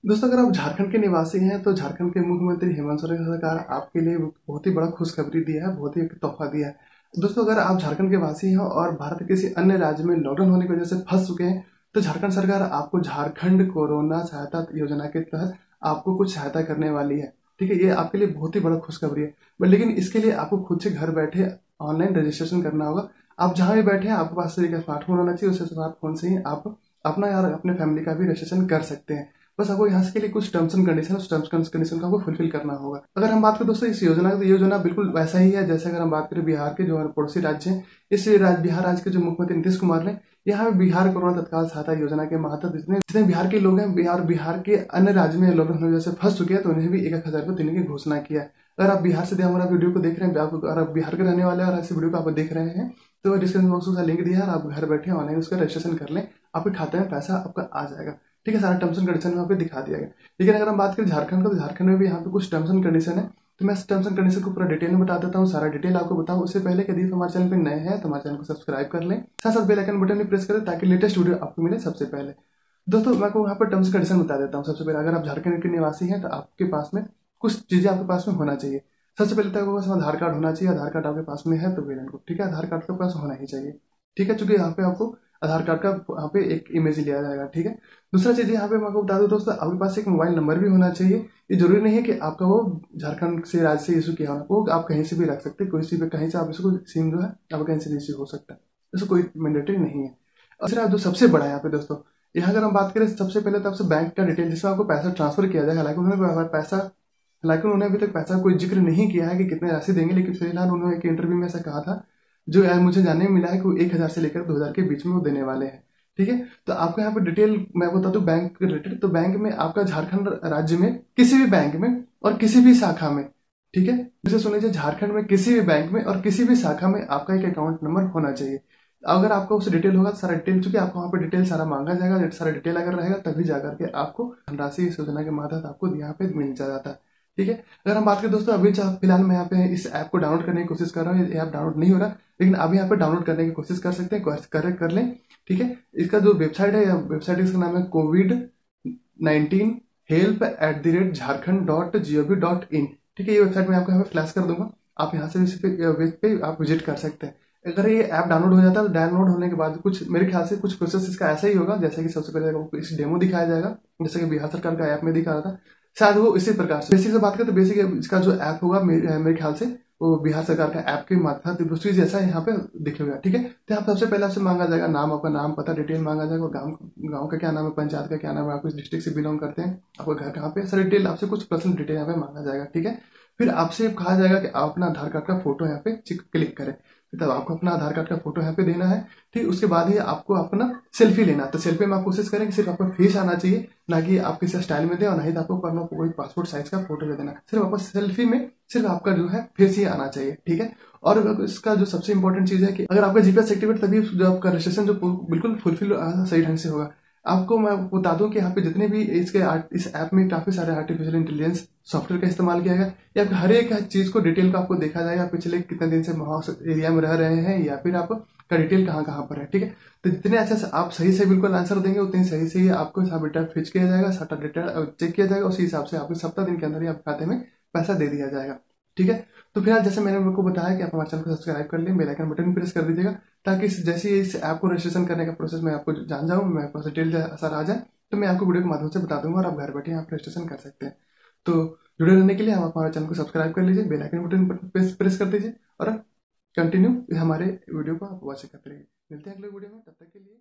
दोस्तों, अगर आप झारखंड के निवासी हैं तो झारखंड के मुख्यमंत्री हेमंत सोरेन सरकार आपके लिए बहुत ही बड़ा खुशखबरी दिया है, बहुत ही एक तोहफा दिया है। दोस्तों, अगर आप झारखंड के वासी हैं और भारत के किसी अन्य राज्य में लॉकडाउन होने की वजह से फंस चुके हैं तो झारखंड सरकार आपको झारखंड कोरोना सहायता योजना के तहत आपको कुछ सहायता करने वाली है। ठीक है, ये आपके लिए बहुत ही बड़ा खुशखबरी है। लेकिन इसके लिए आपको खुद से घर बैठे ऑनलाइन रजिस्ट्रेशन करना होगा। आप जहां भी बैठे हैं आपके पास एक स्मार्टफोन होना चाहिए, उस स्मार्टफोन से ही आप अपना और अपने फैमिली का भी रजिस्ट्रेशन कर सकते हैं। बस आपको यहाँ के लिए कुछ टर्म्स एंड कंडीशन, उस टर्म्स एंड कंडीशन को आपको फुलफिल करना होगा। अगर हम बात करें दोस्तों इस योजना की, तो योजना बिल्कुल वैसा ही है जैसे अगर हम बात करें बिहार के जो पड़ोसी राज्य हैं। इस बिहार राज्य के जो मुख्यमंत्री नीतीश कुमार ने यहाँ बिहार कोरोना तत्काल सहायता योजना के मातहत जितने बिहार के लोग हैं, बिहार के अन्य राज्य में लॉकडाउन की वजह से फंस चुके हैं, तो उन्हें भी 1,000 रुपये देने की घोषणा किया है। अगर आप बिहार से हमारा वीडियो को देख रहे हैं, अगर आप बिहार के रहने वाले और ऐसे वीडियो को आप देख रहे हैं तो डिस्क्रिप्शन बॉक्स में लिंक दिया है, आप घर बैठे ऑनलाइन उसका रजिस्ट्रेशन कर लें, आपके खाते में पैसा आपका आ जाएगा। ठीक है, सारा टर्म्स एंड कंडीशन वहाँ पे दिखा दिया गया। लेकिन अगर हम बात करें झारखंड का, तो झारखंड में भी यहाँ पे कुछ टर्म्स एंड कंडीशन है, तो मैं टर्म्स एंड कंडीशन को पूरा डिटेल में बता देता हूँ, सारा डिटेल आपको बताऊँ। उससे पहले यदि हमारे चैनल पे नए हैं तो हमारे चैनल को सब्सक्राइब कर लें, साथ साथ बेल आइकन बटन भी प्रेस करें ताकि लेटेस्ट वीडियो आपको मिले सबसे पहले। दोस्तों, मैं आपको यहाँ पर टर्म्स एंड कंडीशन बता देता हूँ। सबसे पहले अगर आप झारखंड के निवासी हैं तो आपके पास में कुछ चीजें आपके पास में होना चाहिए। सबसे पहले तो आपके पास आधार कार्ड होना चाहिए। आधार कार्ड आपके पास में है तो वेल एंड गुड। ठीक है, आधार कार्ड के पास होना ही चाहिए। ठीक है, चूंकि यहाँ पे आपको आधार कार्ड का यहाँ पे एक इमेज लिया जाएगा। ठीक है, दूसरा चीज यहाँ पे मैं आपको बता दूं दोस्तों, आपके पास एक मोबाइल नंबर भी होना चाहिए। ये जरूरी नहीं है कि आपका वो झारखंड से राज्य से इशू किया होना, वो आप कहीं से भी रख सकते हैं, कोई सी भी कहीं से आप इसको सिम जो है आप कहीं से भी इशू हो सकता है, इसको कोई मैंडेटरी नहीं है। और फिर जो सबसे बड़ा यहाँ पे दोस्तों, यहाँ अगर हम बात करें सबसे पहले तो आपसे बैंक का डिटेल जिसमें आपको पैसा ट्रांसफर किया जाएगा। हालांकि उन्होंने अभी तक पैसा कोई जिक्र नहीं किया है कि कितने राशि देंगे, लेकिन फिलहाल उन्होंने एक इंटरव्यू में ऐसा कहा था जो मुझे जानने में मिला है कि वो 1,000 से लेकर 2,000 के बीच में वो देने वाले हैं। ठीक है, तो आपको यहाँ पे डिटेल मैं बता दूं बैंक रिलेटेड, तो बैंक में आपका झारखंड राज्य में किसी भी बैंक में और किसी भी शाखा में, ठीक है, जैसे सुन लीजिए, झारखंड में किसी भी बैंक में और किसी भी शाखा में आपका एक अकाउंट नंबर होना चाहिए। अगर आपका उसे डिटेल होगा, सारा डिटेल, चूंकि आपको वहाँ पे डिटेल सारा मांगा जाएगा, सारा डिटेल अगर रहेगा तभी जाकर के आपको धनराशि इस योजना के माध्यम आपको यहाँ पे मिल जाता है। ठीक है, अगर हम बात करें दोस्तों, अभी फिलहाल मैं यहाँ पे इस ऐप को डाउनलोड करने की कोशिश कर रहा हूँ। ये ऐप डाउनलोड नहीं हो रहा, लेकिन अभी यहाँ पे डाउनलोड करने की कोशिश कर सकते हैं, कर लें। ठीक है, इसका जो वेबसाइट है, वेबसाइट इसका नाम है covid19help@jharkhand.gov.in। ठीक है, ये वेबसाइट मैं आपको यहाँ पे फ्लैश कर दूंगा, आप यहाँ से इस पे आप विजिट कर सकते हैं। अगर ये ऐप डाउनलोड हो जाता है तो डाउनलोड होने के बाद कुछ मेरे ख्याल से कुछ प्रोसेस इसका ऐसा ही होगा, जैसे कि सबसे पहले आपको इस डेमो दिखाया जाएगा, जैसे कि बिहार सरकार का ऐप में दिखा रहा था, शायद वो इसी प्रकार से। बेसिक से बात करें तो बेसिक इसका जो ऐप होगा मेरे ख्याल से वो बिहार सरकार का ऐप के माध्यम से जैसा यहाँ पे दिखेगा। ठीक है, तो यहाँ सबसे पहले आपसे मांगा जाएगा नाम, आपका नाम पता डिटेल मांगा जाएगा, गाँव का क्या नाम है, पंचायत का क्या नाम है, आप किस डिस्ट्रिक्ट से बिलोंग करते हैं, आपका घर कहाँ पे, सारी डिटेल आपसे कुछ पर्सनल डिटेल यहाँ पे मांगा जाएगा। ठीक है, फिर आपसे कहा जाएगा कि आप अपना आधार कार्ड का फोटो यहाँ पे क्लिक करें, तब आपको अपना आधार कार्ड का फोटो यहाँ पे देना है। ठीक, उसके बाद ही आपको अपना सेल्फी लेना, तो सेल्फी में आप कोशिश करें कि सिर्फ आपका फेस आना चाहिए, ना कि आप किसी स्टाइल में दें, और नहीं तो आपको अपना कोई पासपोर्ट साइज का फोटो दे देना। सिर्फ आपको सेल्फी में सिर्फ आपका जो है फेस ही आना चाहिए। ठीक है, और इसका जो सबसे इंपॉर्टेंट चीज है कि अगर आपका जीपीएस एक्टिवेट, तभी जो आपका रजिस्ट्रेशन जो बिल्कुल फुलफिल सही ढंग से होगा। आपको मैं बता दूं कि यहाँ पे जितने भी इस ऐप में काफी सारे आर्टिफिशियल इंटेलिजेंस सॉफ्टवेयर का इस्तेमाल किया गया, या हर एक चीज को डिटेल का आपको देखा जाएगा, पिछले कितने दिन से एरिया में रह रहे हैं, या फिर आपका डिटेल कहाँ कहाँ पर है। ठीक है, तो जितने अच्छे से आप सही से बिल्कुल आंसर देंगे उतनी सही से ही आपको सब डेटा फिच किया जाएगा, सारा डेटा चेक किया जाएगा, उसी हिसाब से आपको 7 दिन के अंदर ही आपके खाते में पैसा दे दिया जाएगा। ठीक है, तो फिलहाल जैसे मैंने आपको बताया कि आप हमारे चैनल को सब्सक्राइब कर लें, बेल आइकन बटन प्रेस कर दीजिएगा, ताकि जैसे इस ऐप को रजिस्ट्रेशन करने का प्रोसेस मैं आपको जान जाऊँ, मेरे पास डिटेल असर आ जाए तो मैं आपको वीडियो के माध्यम से बता दूंगा और आप घर बैठे आप रजिस्ट्रेशन कर सकते हैं। तो जुड़े रहने के लिए आप हमारे चैनल को सब्सक्राइब कर लीजिए, बेल आइकन बटन प्रेस कर दीजिए और कंटिन्यू हमारे वीडियो को आप वॉच करते रहिए। मिलते हैं अगले वीडियो में, तब तक के लिए।